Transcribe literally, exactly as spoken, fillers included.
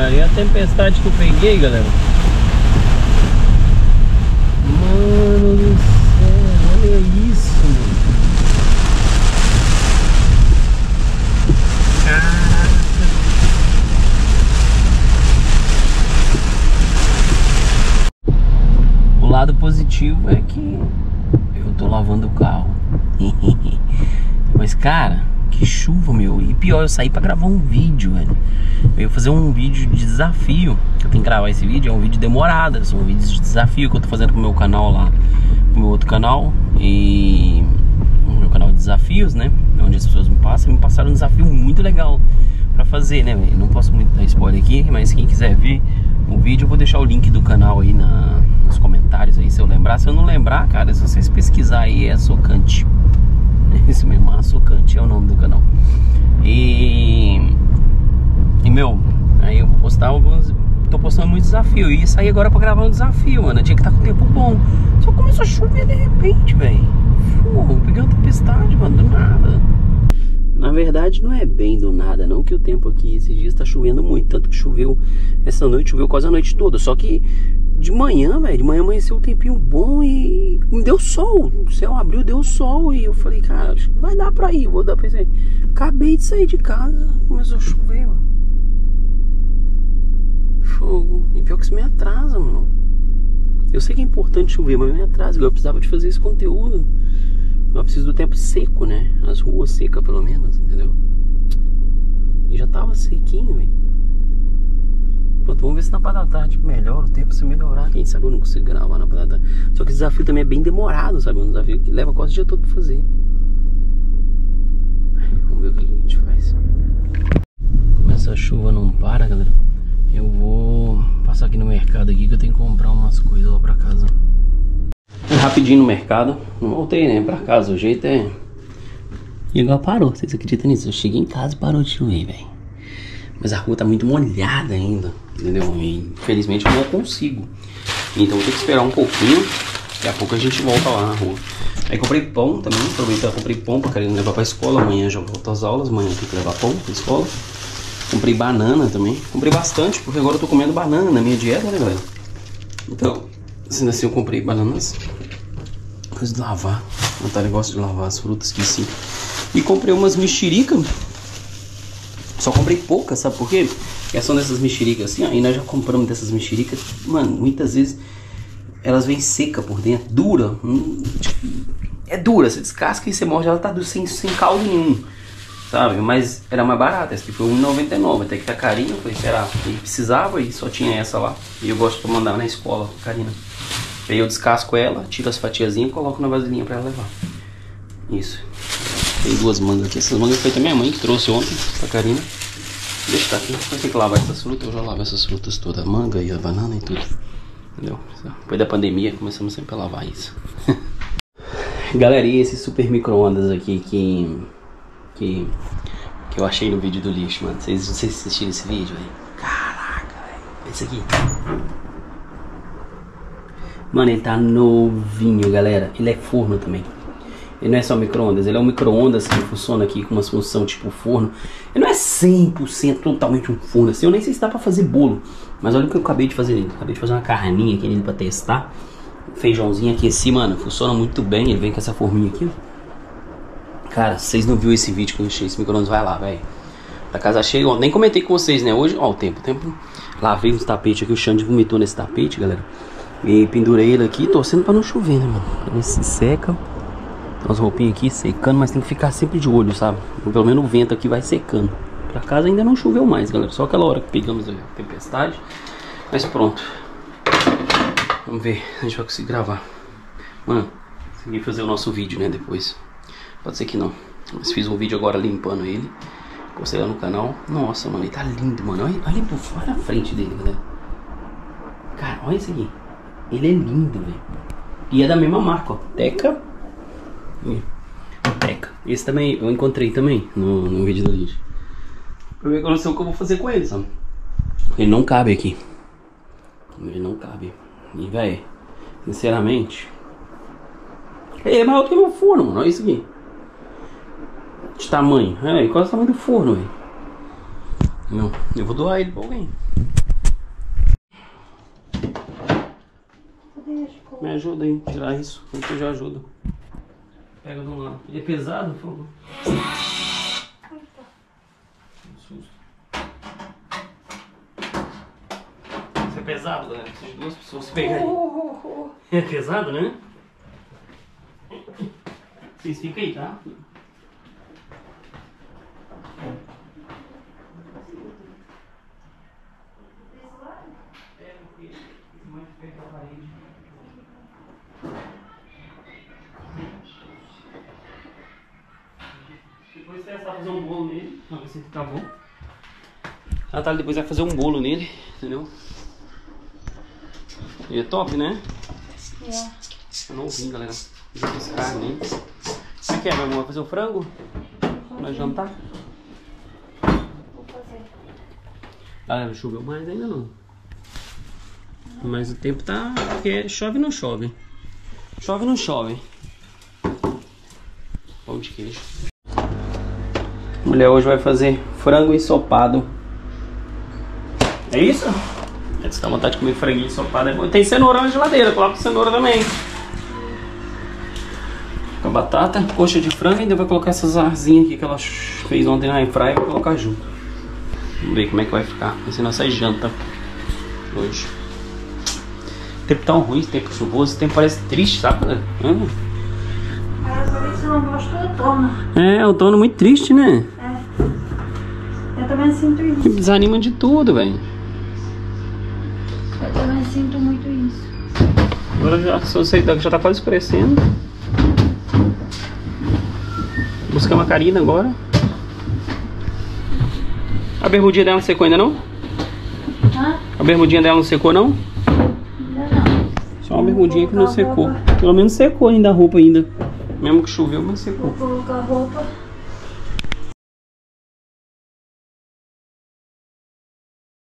Ali a tempestade que eu peguei, galera. Mano do céu, olha isso, mano. Caraca. O lado positivo é que eu tô lavando o carro. Mas, cara, que chuva, meu. E pior, eu saí pra gravar um vídeo, velho. Eu ia fazer um vídeo de desafio. Eu tenho que gravar esse vídeo, é um vídeo demorado. São vídeos de desafio que eu tô fazendo pro meu canal lá, pro meu outro canal. E no meu canal de desafios, né, onde as pessoas me passam, me passaram um desafio muito legal pra fazer, né, velho. Não posso muito dar spoiler aqui, mas quem quiser ver o vídeo, eu vou deixar o link do canal aí na, nos comentários aí, se eu lembrar. Se eu não lembrar, cara, se vocês pesquisar aí, é Socante. Esse mesmo, Socante é o nome do canal. E... E, meu, aí eu vou postar alguns... Tô postando muito desafio. E ia sair agora pra gravar um desafio, mano. Tinha que estar com tempo bom. Só começou a chover de repente, velho. Pô, peguei uma tempestade, mano, do nada. Na verdade, não é bem do nada, não. Que o tempo aqui esses dias tá chovendo muito. Tanto que choveu essa noite, choveu quase a noite toda. Só que de manhã, velho, de manhã amanheceu um tempinho bom e me deu sol. O céu abriu, deu sol. E eu falei, cara, acho que vai dar pra ir, vou dar pra ir. Acabei de sair de casa, começou a chover, mano. Fogo. E pior que isso me atrasa, mano. Eu sei que é importante chover, mas me atrasa. Eu precisava de fazer esse conteúdo. Eu preciso do tempo seco, né? As ruas secas, pelo menos, entendeu? E já tava sequinho, velho. Pronto, vamos ver se na parte da tarde melhora o tempo. Se melhorar, quem sabe eu não consigo gravar na parte da tarde. Só que esse desafio também é bem demorado, sabe? É um desafio que leva quase o dia todo pra fazer. Vamos ver o que a gente faz. Como essa chuva não para, galera, eu vou passar aqui no mercado aqui, que eu tenho que comprar umas coisas lá pra casa. Rapidinho no mercado. Não voltei, né, pra casa. O jeito é... E agora parou, vocês acreditam nisso? Eu cheguei em casa e parou de chover, velho. Mas a rua tá muito molhada ainda, entendeu? E infelizmente eu não consigo. Então vou ter que esperar um pouquinho. Daqui a pouco a gente volta lá na rua. Aí comprei pão também. Aproveitei, comprei pão pra querer levar pra escola. Amanhã já volto às aulas. Amanhã tem que levar pão pra escola. Comprei banana também. Comprei bastante, porque agora eu tô comendo banana na minha dieta, né, galera? Então, sendo assim, eu comprei bananas. Coisa de lavar. A Natália gosta de lavar as frutas, que sim. E comprei umas mexerica. Só comprei poucas, sabe por quê? Porque são dessas mexericas assim, ó. E nós já compramos dessas mexericas. Mano, muitas vezes elas vêm seca por dentro, dura. Hum, tipo, é dura, você descasca e você morde, ela tá sem, sem caldo nenhum, sabe? Mas era mais barata, essa aqui foi um real e noventa e nove centavos, até que tá carinho. Eu falei, será? E precisava e só tinha essa lá. E eu gosto de mandar na escola, Karina. Aí eu descasco ela, tiro as fatiazinhas e coloco na vasilhinha pra ela levar. Isso. Tem duas mangas aqui. Essas mangas foi também a mãe que trouxe ontem pra Karina. Deixa tá aqui. Depois tem que lavar essas frutas. Eu já lavo essas frutas todas. A manga e a banana e tudo. Entendeu? Depois da pandemia começamos sempre a lavar isso. Galera, e esse super micro-ondas aqui que, que que eu achei no vídeo do lixo, mano. Vocês, vocês assistiram esse vídeo, velho? Caraca, velho. Esse aqui. Mano, ele tá novinho, galera. Ele é forno também. Ele não é só micro-ondas, ele é um micro-ondas que funciona aqui com uma função tipo forno. Ele não é cem por cento totalmente um forno assim. Eu nem sei se dá pra fazer bolo. Mas olha o que eu acabei de fazer nele. Acabei de fazer uma carninha aqui nele pra testar. Um feijãozinho aqui assim, mano. Funciona muito bem. Ele vem com essa forminha aqui, ó. Cara, vocês não viram esse vídeo que eu enchei esse micro-ondas? Vai lá, velho. Da casa cheia. Ó, nem comentei com vocês, né? Hoje, ó, o tempo. O tempo. Lavei uns tapetes aqui. O Xande vomitou nesse tapete, galera. E pendurei ele aqui, torcendo pra não chover, né, mano? Ele se seca. As roupinhas aqui secando, mas tem que ficar sempre de olho, sabe? Pelo menos o vento aqui vai secando. Pra casa ainda não choveu mais, galera. Só aquela hora que pegamos a tempestade. Mas pronto. Vamos ver se a gente vai conseguir gravar. Mano, consegui fazer o nosso vídeo, né, depois. Pode ser que não. Mas fiz um vídeo agora limpando ele. Postei lá no canal. Nossa, mano, ele tá lindo, mano. Olha, olha por fora a frente dele, galera. Cara, olha isso aqui. Ele é lindo, velho. E é da mesma marca, ó. Teca. Teca. Esse também eu encontrei também no, no vídeo do lixo. Pra ver que eu não sei o que eu vou fazer com ele, sabe? Ele não cabe aqui. Ele não cabe. E, velho, sinceramente, ele é maior do que o meu forno, mano. Olha isso aqui. De tamanho. É, quase o tamanho do forno, velho. Não, eu vou doar ele pra alguém. Me ajuda aí, tirar isso. Eu já ajudo. Pega de um lado. Ele é pesado, por favor. Um susto. Isso é pesado, galera. Essas duas pessoas pegarem. É pesado, né? Vocês ficam aí, tá? Depois você vai fazer um bolo nele, pra ver se tá bom. A Natália depois vai fazer um bolo nele, entendeu? E é top, né? É. Eu não ouvi, galera. Já fiz carne, hein? Como é que é, meu amor? Vai fazer o frango? Pra jantar? Vou fazer. Ah, não choveu mais ainda não. Mas o tempo tá... Porque chove ou não chove? Chove ou não chove? Pão de queijo. A mulher hoje vai fazer frango ensopado. É isso? Se dá vontade de comer franguinho ensopado é bom. Tem cenoura na geladeira, coloca cenoura também. Com a batata, coxa de frango e ainda vai colocar essas arzinhas aqui que ela fez ontem na airfryer e vai colocar junto. Vamos ver como é que vai ficar. Vai ser nossa janta hoje. O tempo tão ruim, tempo chuvoso, o tempo parece triste, sabe? Hum. Ah, por isso eu não gosto do outono. É, outono muito triste, né? É. Eu também sinto isso. Desanima de tudo, velho. Eu também sinto muito isso. Agora já, se você já tá quase escurecendo. Buscar uma Karina agora. A bermudinha dela não secou ainda não? Hã? A bermudinha dela não secou não? Ainda não. Só uma bermudinha que não secou. Pelo menos secou ainda a roupa ainda. Mesmo que choveu, mas secou. Vou colocar a roupa.